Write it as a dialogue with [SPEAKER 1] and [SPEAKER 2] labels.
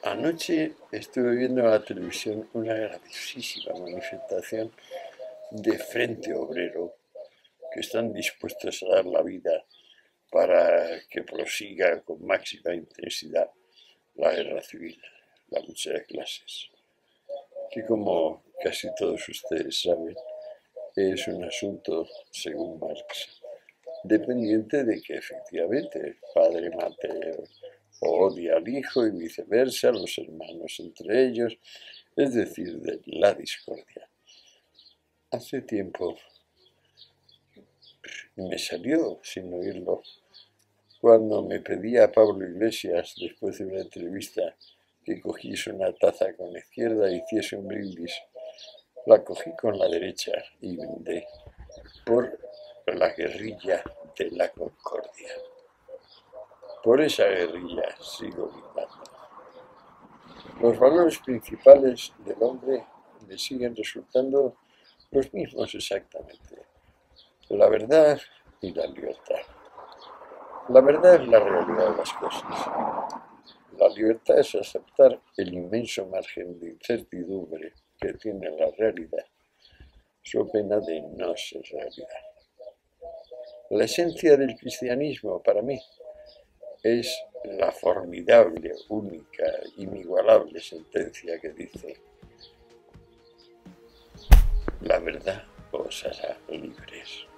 [SPEAKER 1] Anoche estuve viendo en la televisión una graciosísima manifestación de Frente Obrero que están dispuestos a dar la vida para que prosiga con máxima intensidad la guerra civil, la lucha de clases, que como casi todos ustedes saben, es un asunto, según Marx, dependiente de que efectivamente el padre mate o odia al hijo y viceversa, los hermanos entre ellos, es decir, de la discordia. Hace tiempo me salió sin oírlo cuando me pedía Pablo Iglesias, después de una entrevista, que cogiese una taza con la izquierda e hiciese un brindis. La cogí con la derecha y brindé por la guerrilla de la concordia. Por esa guerrilla sigo brindando. Los valores principales del hombre le siguen resultando los mismos exactamente: la verdad y la libertad. La verdad es la realidad de las cosas. La libertad es aceptar el inmenso margen de incertidumbre que tiene la realidad, so pena de no ser realidad. La esencia del cristianismo para mí es la formidable, única, inigualable sentencia que dice: la verdad os hará libres.